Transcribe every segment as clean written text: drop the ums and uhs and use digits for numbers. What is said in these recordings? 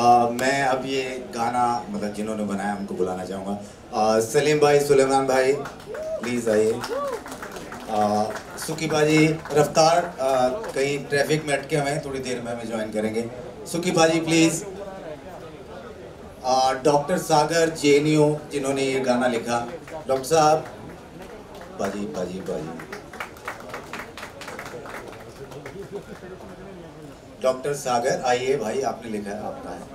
मैं अब ये गाना मतलब जिन्होंने बनाया उनको बुलाना चाहूँगा। सलीम भाई, सुलेमान भाई प्लीज़ आइए। सुकी बाजी रफ्तार कहीं ट्रैफिक में अटके हुए हैं, थोड़ी देर में हमें ज्वाइन करेंगे। सुकी बाजी प्लीज़। डॉक्टर सागर जेएनयू जिन्होंने ये गाना लिखा, डॉक्टर साहब बाजी बाजी बाजी। डॉक्टर सागर आइए भाई, आपने लिखा है, आपका है।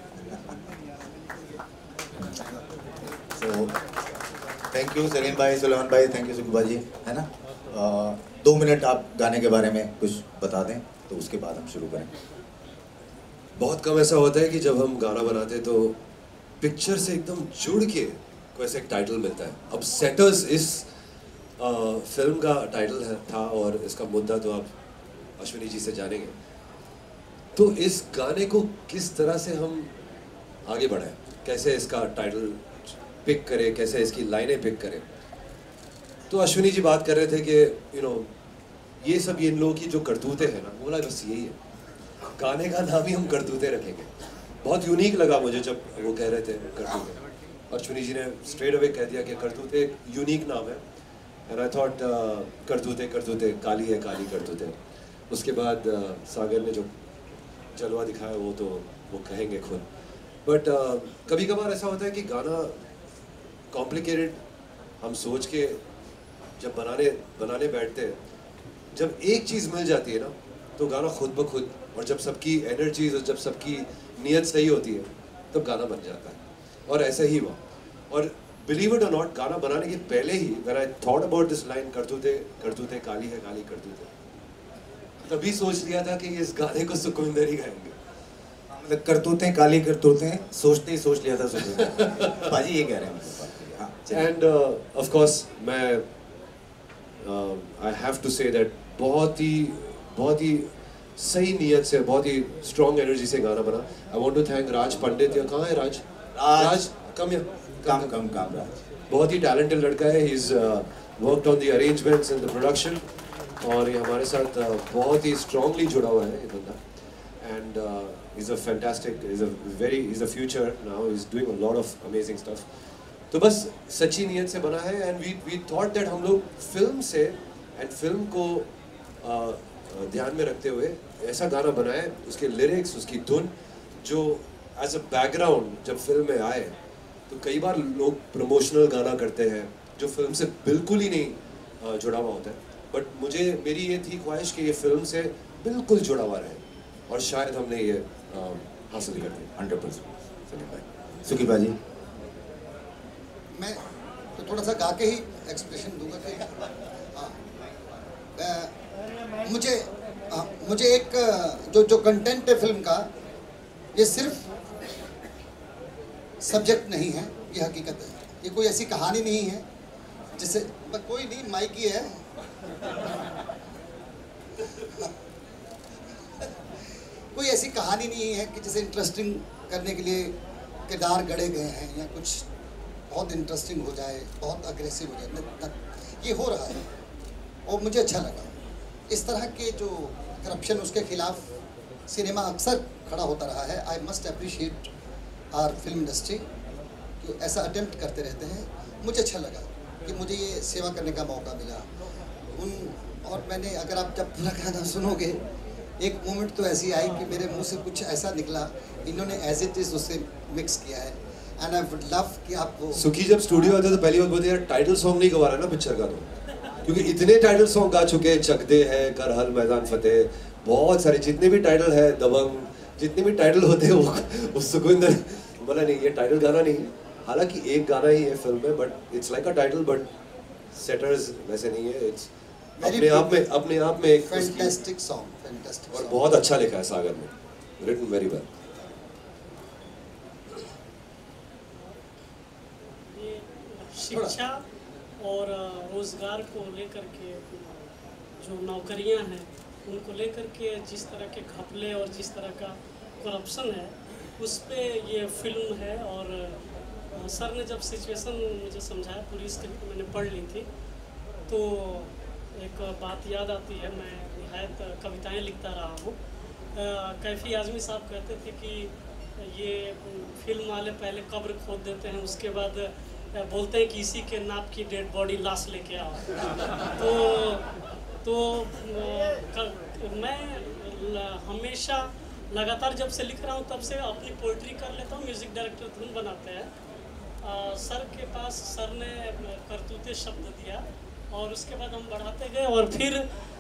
सो थैंक यू सलीम भाई, सुलेमान भाई, थैंक यू सुकी बाजी, है ना। 2 मिनट आप गाने के बारे में कुछ बता दें तो उसके बाद हम शुरू करें। बहुत कम ऐसा होता है कि जब हम गाना बनाते हैं तो पिक्चर से एकदम जुड़ के कोई ऐसा एक टाइटल मिलता है। अब सेटर्स इस फिल्म का टाइटल था और इसका मुद्दा तो आप अश्विनी जी से जानेंगे। तो इस गाने को किस तरह से हम आगे बढ़ाएं, कैसे इसका टाइटल पिक करें, कैसे इसकी लाइनें पिक करें। तो अश्विनी जी बात कर रहे थे कि ये सब इन लोगों की जो करतूतें हैं ना, बोला बस यही है, गाने का नाम ही हम करतूतें रखेंगे। बहुत यूनिक लगा मुझे जब वो कह रहे थे करतूतें। अश्विनी जी ने स्ट्रेट अवे कह दिया कि करतूतें एक यूनिक नाम है। एंड आई थॉट करतूतें करतूतें काली है, काली करतूतें। उसके बाद सागर ने जो जलवा दिखाया वो कहेंगे खुद। बट कभी कभार ऐसा होता है कि गाना कॉम्प्लिकेटेड हम सोच के जब बनाने बैठते हैं, जब एक चीज़ मिल जाती है ना तो गाना खुद ब खुद, और जब सबकी एनर्जीज और जब सबकी नीयत सही होती है तब गाना बन जाता है। और ऐसा ही हुआ। और बिलीव इट और नॉट, गाना बनाने के पहले ही when I thought about this line करतूते काली है, काली करतूते, तभी सोच लिया था कि इस गाने को सुखविंदर ही गाएंगे। मतलब करतूतें काली करतूतें सोचते ही सोच लिया था सुखविंदर बाजी ये कह रहे हैं। एंड ऑफ कोर्स मैं I have to say that बहुत ही सही नीयत से, बहुत ही स्ट्रॉन्ग एनर्जी से गाना बना। I want to thank Raj Pandit. या कहाँ है राज? कम राज बहुत ही टैलेंटेड लड़का है। He is worked on the arrangements and the production, और ये हमारे साथ बहुत ही स्ट्रांगली जुड़ा हुआ है ये बंदा। And is a fantastic, is a future now, is doing a lot of amazing stuff. तो बस सच्ची नीयत से बना है। एंड वी थॉट दैट हम लोग फिल्म को ध्यान में रखते हुए ऐसा गाना बनाए, उसके लिरिक्स, उसकी धुन जो एज अ बैकग्राउंड जब फिल्म में आए। तो कई बार लोग प्रमोशनल गाना करते हैं जो फिल्म से बिल्कुल ही नहीं जुड़ा हुआ होता है, बट मेरी ये थी ख्वाहिश कि ये फिल्म से बिल्कुल जुड़ा हुआ रहे, और शायद हमने ये हासिल कर दिया 100%। सुकी बाजी मैं तो थोड़ा सा गा के ही एक्सप्रेशन दूंगा कि मुझे एक जो कंटेंट है फिल्म का, ये सिर्फ सब्जेक्ट नहीं है, ये हकीकत है। ये कोई ऐसी कहानी नहीं है जिसे कोई नहीं, माइक ही है। कोई ऐसी कहानी नहीं है कि जिसे इंटरेस्टिंग करने के लिए किरदार गढ़े गए हैं या कुछ बहुत इंटरेस्टिंग हो जाए, बहुत अग्रेसिव हो जाए। ये हो रहा है और मुझे अच्छा लगा। इस तरह के जो करप्शन, उसके खिलाफ सिनेमा अक्सर खड़ा होता रहा है। I must appreciate our film industry जो ऐसा अटेम्प्ट करते रहते हैं। मुझे अच्छा लगा कि मुझे ये सेवा करने का मौका मिला। और मैंने, अगर आप जब पूरा गाना सुनोगे, एक मोमेंट तो ऐसी आई कि मेरे मुंह से कुछ ऐसा निकला, इन्होंने एज इट इज़ उससे मिक्स किया है। एंड आई वुड लव कि आपको सुखी जब स्टूडियो आते तो पहली बात बोलते यार टाइटल सॉन्ग नहीं गवा रहा ना पिक्चर का, तो क्योंकि इतने टाइटल सॉन्ग गा चुके हैं, चक दे है, कर हल मैदान फतेह, बहुत सारे जितने भी टाइटल है, दबंग, जितने भी टाइटल होते हैं वो सुखविंदर बोला नहीं ये टाइटल गाना नहीं है। हालांकि एक गाना ही है फिल्म में, but it's like a title, but setters वैसे नहीं है। इट्स अपने आप में एक फैंटास्टिक सॉन्ग, फैंटास्टिक और बहुत अच्छा लिखा है सागर ने, रिटन वेरी वेल। शिक्षा और रोज़गार को लेकर के, जो नौकरियां हैं उनको लेकर के जिस तरह के घपले और जिस तरह का करप्शन है, उस पे ये फिल्म है। और सर ने जब सिचुएशन मुझे समझाया, पूरी स्क्रिप्ट मैंने पढ़ ली थी, तो एक बात याद आती है। मैं निहायत कविताएं लिखता रहा हूँ। कैफी आज़मी साहब कहते थे कि ये फिल्म वाले पहले कब्र खोद देते हैं, उसके बाद बोलते हैं कि इसी के नाप की डेड बॉडी लाश लेके आओ। तो मैं हमेशा लगातार जब से लिख रहा हूँ तब से अपनी पोइट्री कर लेता हूँ। म्यूज़िक डायरेक्टर धुन बनाते हैं, सर के पास सर ने करतूते शब्द दिया और उसके बाद हम बढ़ाते गए। और फिर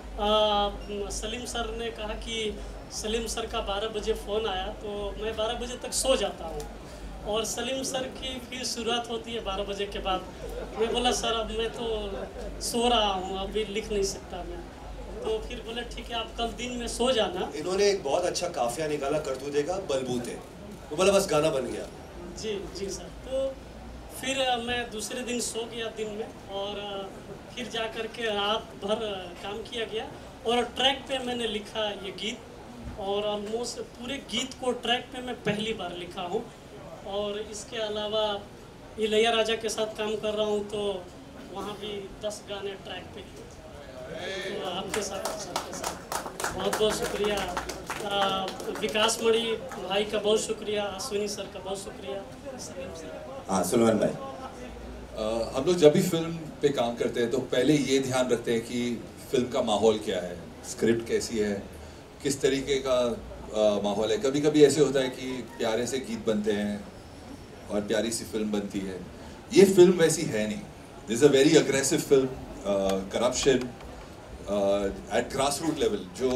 सलीम सर ने कहा कि सलीम सर का 12 बजे फ़ोन आया, तो मैं 12 बजे तक सो जाता हूँ और सलीम सर की फिर शुरुआत होती है 12 बजे के बाद। मैं बोला सर अब मैं तो सो रहा हूँ, अभी लिख नहीं सकता मैं। तो फिर बोले ठीक है आप कल दिन में सो जाना। इन्होंने एक बहुत अच्छा काफिया निकाला करतूते का, बलबूते, वो बोला बस गाना बन गया। जी सर। तो फिर मैं दूसरे दिन सो गया दिन में और फिर जा कर के रात भर काम किया गया और ट्रैक पे मैंने लिखा ये गीत और ऑलमोस्ट पूरे गीत को ट्रैक पे मैं पहली बार लिखा हूँ। और इसके अलावा इलैयाराजा के साथ काम कर रहा हूँ तो वहाँ भी 10 गाने ट्रैक पे हैं। तो आपके साथ सबके साथ बहुत बहुत शुक्रिया। विकास मणि भाई का बहुत शुक्रिया, अश्विनी सर का बहुत शुक्रिया, सलीम सर। हाँ सुलेमान भाई। हम लोग जब भी फिल्म पे काम करते हैं तो पहले ये ध्यान रखते हैं कि फिल्म का माहौल क्या है, स्क्रिप्ट कैसी है, किस तरीके का माहौल है। कभी कभी ऐसे होता है कि प्यारे से गीत बनते हैं और प्यारी सी फिल्म बनती है। ये फिल्म वैसी है नहीं। This a very aggressive film, corruption at grass root level, जो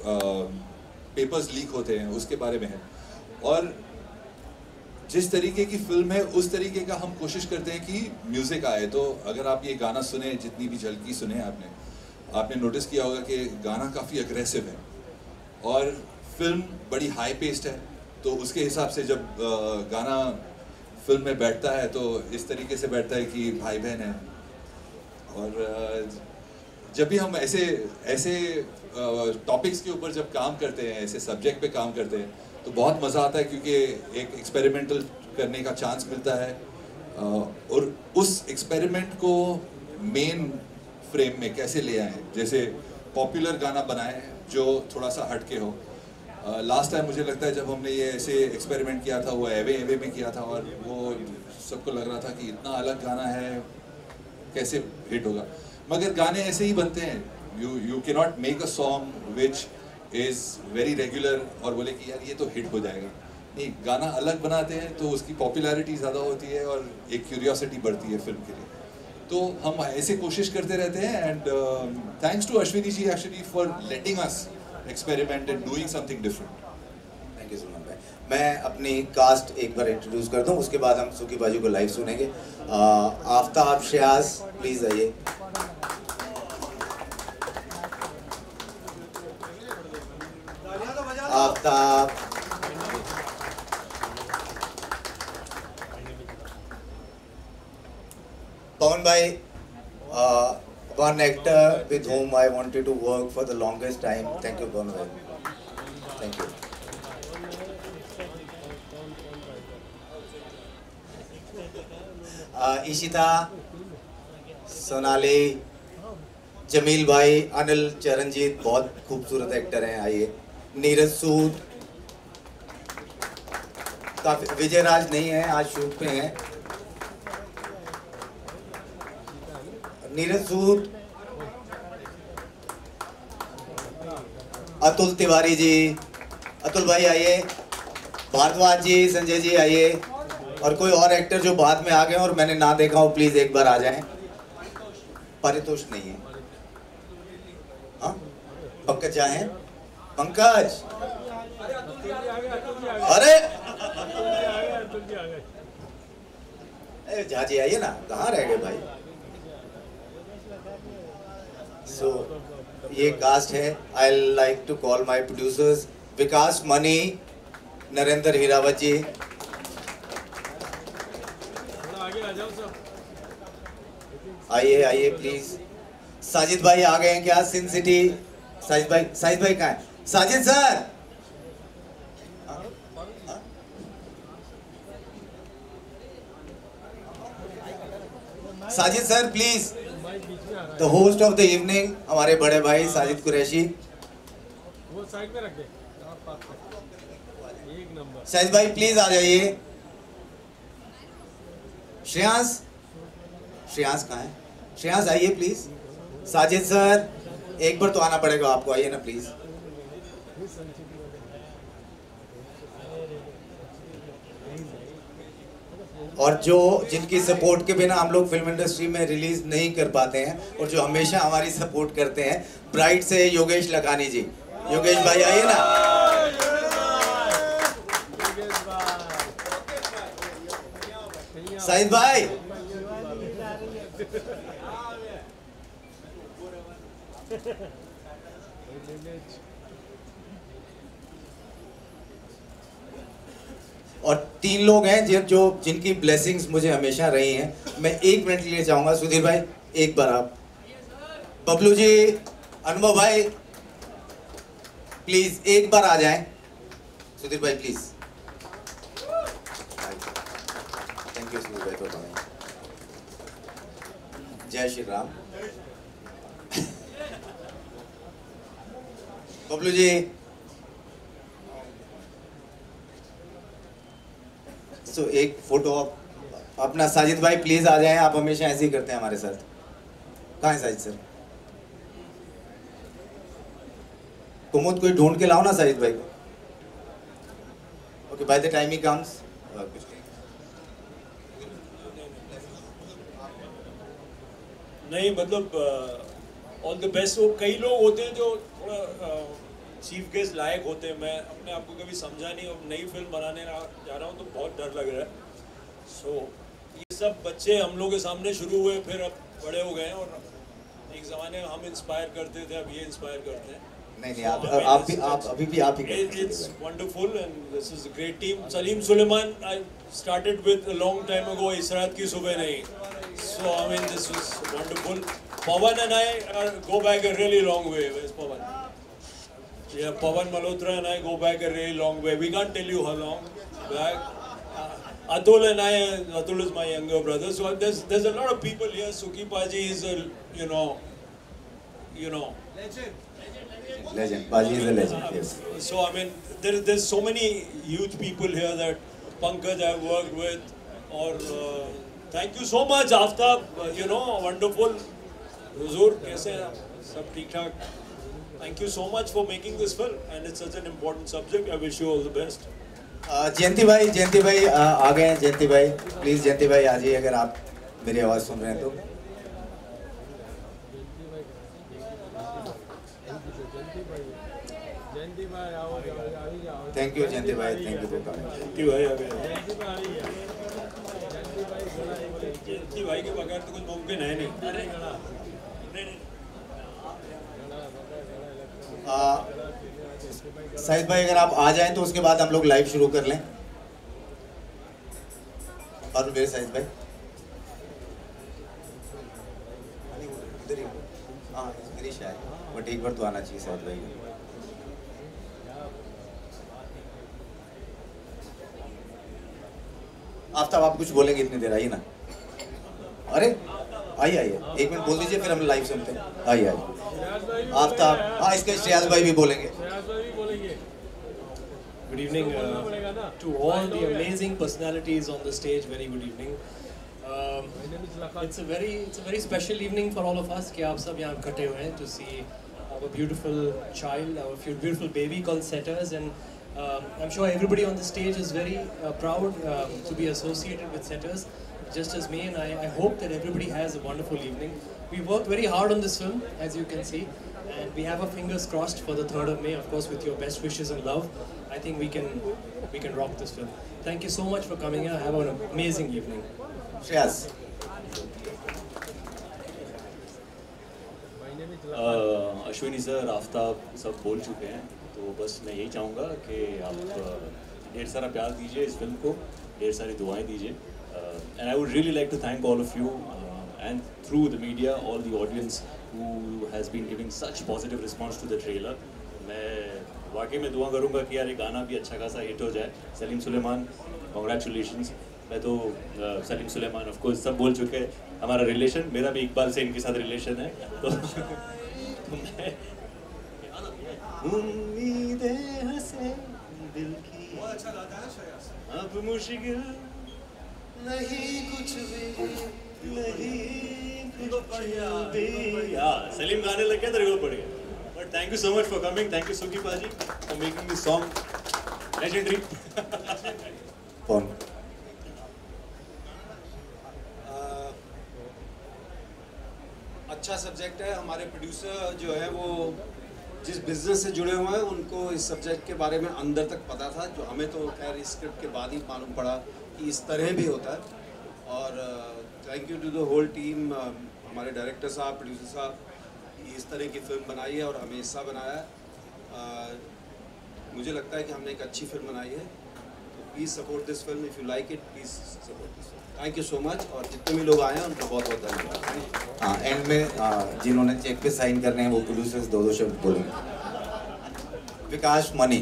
पेपर्स लीक होते हैं उसके बारे में है। और जिस तरीके की फिल्म है उस तरीके का हम कोशिश करते हैं कि म्यूज़िक आए। तो अगर आप ये गाना सुने, जितनी भी झलकी सुने आपने नोटिस किया होगा कि गाना काफ़ी अग्रेसिव है और फिल्म बड़ी हाई पेस्ड है। तो उसके हिसाब से जब गाना फिल्म में बैठता है तो इस तरीके से बैठता है कि भाई बहन है। और जब भी हम ऐसे टॉपिक्स के ऊपर जब काम करते हैं, ऐसे सब्जेक्ट पे काम करते हैं तो बहुत मज़ा आता है, क्योंकि एक एक्सपेरिमेंटल करने का चांस मिलता है और उस एक्सपेरिमेंट को मेन फ्रेम में कैसे ले आए। जैसे पॉपुलर गाना बनाए जो थोड़ा सा हटके हो। लास्ट टाइम मुझे लगता है जब हमने ये ऐसे एक्सपेरिमेंट किया था वो एवे में किया था और वो सबको लग रहा था कि इतना अलग गाना है कैसे हिट होगा। मगर गाने ऐसे ही बनते हैं। You can not make a song which is very regular और बोले कि यार ये तो हिट हो जाएगा। नहीं, गाना अलग बनाते हैं तो उसकी पॉपुलैरिटी ज़्यादा होती है और एक क्यूरियोसिटी बढ़ती है फिल्म के लिए। तो हम ऐसे कोशिश करते रहते हैं। And thanks to Ashwini ji actually for letting us experiment and doing something different. Thank you Suleman भाई। मैं अपनी कास्ट एक बार इंट्रोड्यूस कर दूं, उसके बाद हम सुकी बाजू को लाइव सुनेंगे। आफ्ताब शियाज प्लीज आइए। आफ्ताब, पवन भाई, one actor with whom I wanted to work for the longest time. Thank you, Pवन भाई. Thank you. इशिता, सोनाली, जमील भाई, अनिल, चरणजीत बहुत खूबसूरत एक्टर हैं। आइए। नीरज सूद, काफी, विजय राज नहीं है आज शूट पे हैं। नीरज सूद, अतुल तिवारी जी, अतुल भाई आइए। भारद्वाज जी, संजय जी आइए। और कोई और एक्टर जो बाद में आ गए और मैंने ना देखा हो प्लीज एक बार आ जाएं। परितोष नहीं है। हाँ, पंकज जा हैं। पंकज, अरे झाजी आइए ना, कहाँ रह गए भाई। So, ये कास्ट है। I like to call my producers Vikas Mani, Narendra Hirawat ji, आइए आइए प्लीज। साजिद भाई आ गए हैं क्या? सिन सिटी साजिद भाई कहाँ है? Sajid sir, Sajid sir please. The host of the evening हमारे बड़े भाई साजिद कुरैशी। वो साइड में रख दे। एक नंबर। साजिद भाई प्लीज आ जाइए। श्रेयांश, श्रेयांश कहाँ है? श्रेयांश आइए प्लीज। साजिद सर एक बार तो आना पड़ेगा आपको, आइए ना प्लीज। और जो जिनकी सपोर्ट के बिना हम लोग फिल्म इंडस्ट्री में रिलीज नहीं कर पाते हैं और जो हमेशा हमारी सपोर्ट करते हैं, ब्राइट से योगेश लखानी जी। योगेश भाई आइए ना। साजिद भाई और 3 लोग हैं जो जिनकी ब्लेसिंग्स मुझे हमेशा रही हैं। मैं 1 मिनट के लिए चाहूंगा सुधीर भाई, एक बार आप। बबलू जी, अनुभव भाई प्लीज एक बार आ जाएं। सुधीर भाई प्लीज। थैंक यू सुधीर भाई फॉर कमिंग। जय श्री राम। बबलू जी, तो एक फोटो अपना। साजिद भाई प्लीज आ जाएं, आप हमेशा ऐसे ही करते हैं हमारे साथ। कहाँ है साजिद सर? कुमुद कोई ढूंढ के लाओ ना साजिद भाई को। Okay, by the time he comes. नहीं मतलब ऑल द बेस्ट। वो कई लोग होते हैं जो थोड़ा चीफ गेस्ट लायक होते हैं। मैं अपने आप को कभी समझा नहीं, और नई फिल्म बनाने जा रहा हूँ तो बहुत डर लग रहा है। सो ये सब बच्चे हम लोग के सामने शुरू हुए, फिर अब बड़े हो गए हैं, और एक ज़माने में हम इंस्पायर करते थे, अब ये इंस्पायर करते हैं। नहीं, आप अभी भी आप ही करते हैं। It's wonderful and this is a great team. Salim Suleiman, I started with a long time ago. इस रात की सुबह नहीं. So I mean this was wonderful. Pawan and I go back a really long way. Where's Pawan? Yeah, Pawan Malhotra and I go back a really long way. We can't tell you how long back. Atul and I, Atul is my younger brother. So there's a lot of people here. Suki Paji is a you know. Legend. Paji is a legend. Yes. So I mean, there's so many huge people here that Pankaj I've worked with, or thank you so much Aftab, wonderful. Huzur, कैसे हैं? सब ठीक ठाक. Thank you so much for making this film, and it's such an important subject. I wish you all the best. जयंती भाई आ गए हैं। जयंती भाई प्लीज, जयंती भाई आ जाइए अगर आप मेरी आवाज़ सुन रहे हैं तो। थैंक यू जयंती भाई, thank you for coming. Jayanti भाई आ गए। जयंती भाई के बगैर तो कुछ मुमकिन है नहीं। अरे नहीं। साहिद भाई अगर आप आ जाएं तो उसके बाद हम लोग लाइव शुरू कर लें। और मेरे साहिद भाई इधर ही, हाँ मेरी शायद, बट एक बार तो आना चाहिए साहिद भाई। आफ्ताब आप कुछ बोलेंगे इतनी देर, आइए ना। अरे आइए 1 मिनट बोल दीजिए, फिर हम लाइव सुनते हैं। आइए आफ्ताब, हाँ इसके श्रेयास भाई भी बोलेंगे। Good evening to all the amazing personalities on the stage. Very good evening. It's a very special evening for all of us कि आप सब यहाँ इकट्ठे हुए हैं to see our beautiful child, our beautiful baby called Setters, and I'm sure everybody on the stage is very proud to be associated with Setters, just as me, and I hope that everybody has a wonderful evening. We worked very hard on this film, as you can see, and we have our fingers crossed for the 3rd of May, of course, with your best wishes and love. I think we can rock this film. Thank you so much for coming here. Have an amazing evening. Shreyas. Ashwini sir, Aftab सब बोल चुके हैं, तो बस मैं यही चाहूँगा कि आप ढेर सारा प्यार दीजिए इस फिल्म को, ढेर सारी दुआएं दीजिए, and I would really like to thank all of you and through the media, all the audience who has been giving such positive response to the trailer. मैं वाकई में दुआ करूँगा कि यार ये गाना भी अच्छा खासा हिट हो जाए। सलीम सुलेमान, कॉन्ग्रेचुलेशंस। मैं तो सलीम सुलेमान ऑफ कोर्स सब बोल चुके हैं, हमारा रिलेशन, मेरा भी इकबाल से इनके साथ रिलेशन है, तो मैं अब मुश्किल नहीं कुछ भी नहीं कुछ भी। सलीम गाने लग गया तो रिवर्ब पड़ गया। But thank you so much for coming, thank you Suki पाजी for making this song legendary. कौन अच्छा सब्जेक्ट है। हमारे प्रोड्यूसर जो है वो जिस बिजनेस से जुड़े हुए हैं उनको इस सब्जेक्ट के बारे में अंदर तक पता था, जो हमें तो खैर इस स्क्रिप्ट के बाद ही मालूम पड़ा कि इस तरह भी होता है। और thank you to the whole team, हमारे डायरेक्टर साहब, प्रोड्यूसर साहब, इस तरह की फिल्म बनाई है और हमें हिस्सा बनाया है। मुझे लगता है कि हमने एक अच्छी फिल्म बनाई है। तो please support this film, if you like it please support this film. Thank you so much. और जितने भी लोग आए हैं उनको बहुत बहुत धन्यवाद। हाँ, एंड में जिन्होंने चेक पे साइन करने हैं वो प्रोड्यूसर्स दो शब्द बोलेंगे। विकास मनी।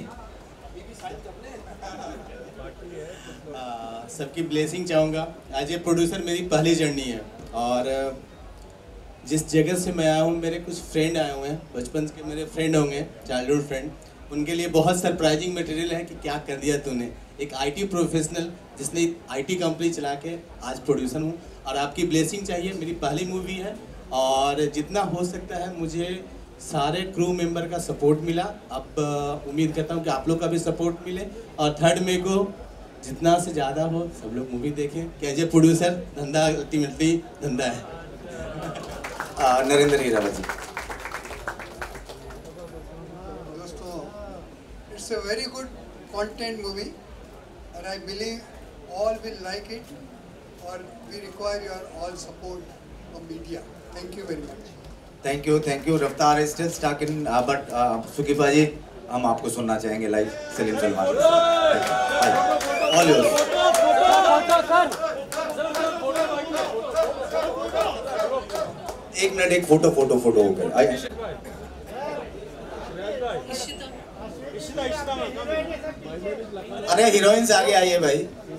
सबकी ब्लेसिंग चाहूँगा। एज ए प्रोड्यूसर मेरी पहली जर्नी है और जिस जगह से मैं आया हूँ, मेरे कुछ फ्रेंड आए हुए हैं, बचपन के मेरे फ्रेंड होंगे, चाइल्डहुड फ्रेंड। उनके लिए बहुत सरप्राइजिंग मटेरियल है कि क्या कर दिया तूने। एक आईटी प्रोफेशनल जिसने आईटी कंपनी चला के आज प्रोड्यूसर हूँ और आपकी ब्लेसिंग चाहिए। मेरी पहली मूवी है और जितना हो सकता है मुझे सारे क्रू मेंबर का सपोर्ट मिला। अब उम्मीद करता हूँ कि आप लोग का भी सपोर्ट मिले। और 3 मई को जितना से ज़्यादा हो सब लोग मूवी देखें कि एज ए प्रोड्यूसर धंधा अल्टीमेटली धंधा है। नरेंद्र हीरावत जी। दोस्तों, it's a very good content movie and I believe all will like it, or we require your all support from media. Thank you very much. Thank you. Raftaar is still stuck in but Suki पाजी हम आपको सुनना चाहेंगे live Salim Salman. All yours. एक minute, एक photo हो गया। अरे हीरोइंस आगे आइए भाई,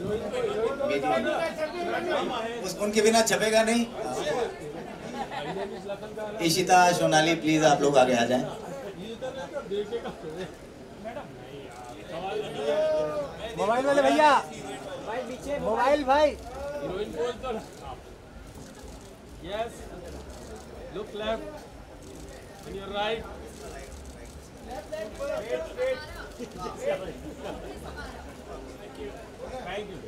उनके बिना छपेगा नहीं। इशिता, सोनाली, प्लीज आप लोग आगे आ जाएं। मोबाइल वाले भैया, मोबाइल भाई। Yes, look left, on your right. Thank you.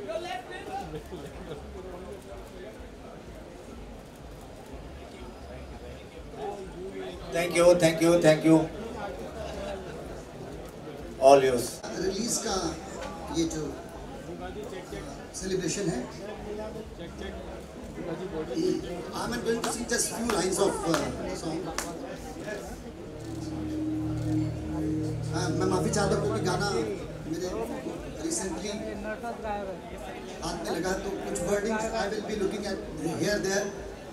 Thank you. All yours. Release का ये जो सेलिब्रेशन है, I'm going to sing just few lines of song. मैं माफी चाहता हूँ क्योंकि गाना मेरे रिसेंटली हाथ में लगा, तो कुछ wordings I will be looking at here there.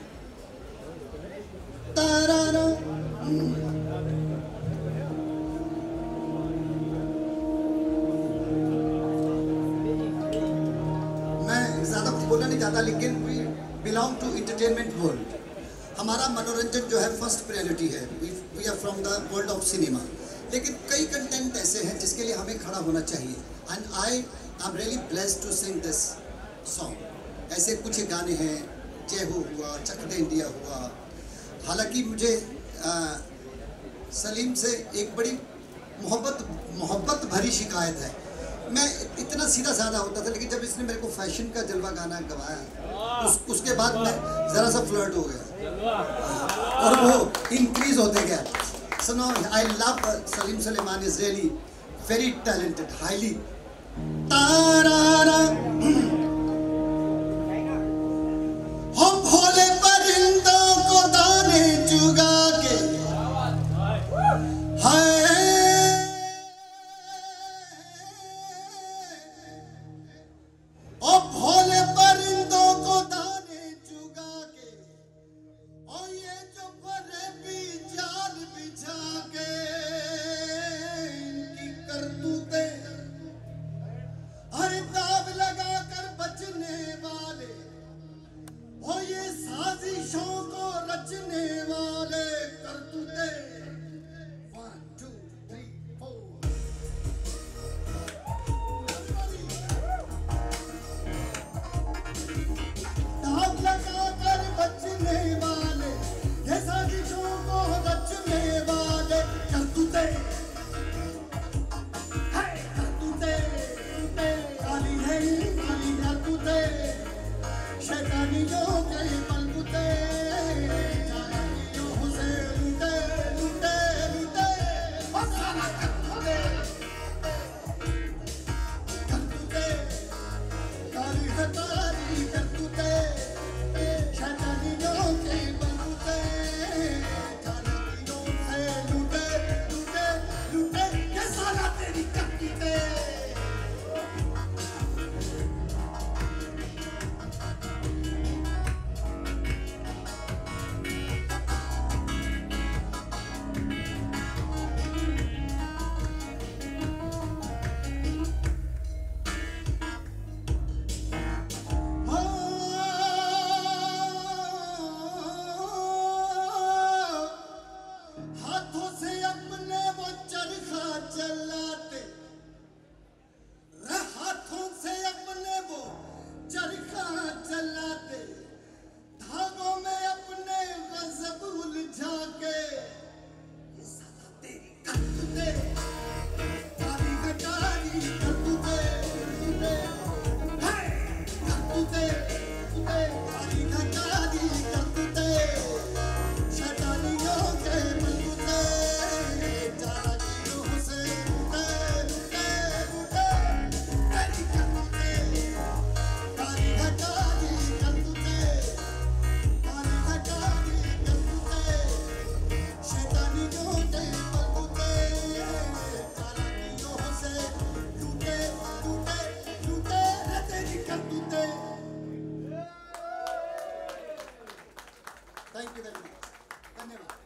तारारा मैं ज़्यादा कुछ बोलना नहीं चाहता, लेकिन we belong to entertainment world. हमारा मनोरंजन जो है फर्स्ट प्रायोरिटी है। We are from the world of cinema. लेकिन कई कंटेंट ऐसे हैं जिसके लिए हमें खड़ा होना चाहिए। And I am really blessed to sing this song. ऐसे कुछ गाने हैं, जय हो हुआ, चक दे इंडिया हुआ। हालांकि मुझे सलीम से एक बड़ी मोहब्बत भरी शिकायत है। मैं इतना सीधा साधा होता था, लेकिन जब इसने मेरे को फैशन का जलवा गाना गवाया, उसके बाद मैं ज़रा सा फ्लर्ट हो गया और वो इंक्रीज होते गया। So now I love Salim Sulaiman is really very talented, highly. तारारा हो भोले परिंदों को दाने चुगा के, हाय ओ भोले परिंदों को दाने चुगा के, और ये जो फरेबी जाल बिछा के इनकी करतूतें हर दाव लगा कर थैंक यू वेरी मच, धन्यवाद।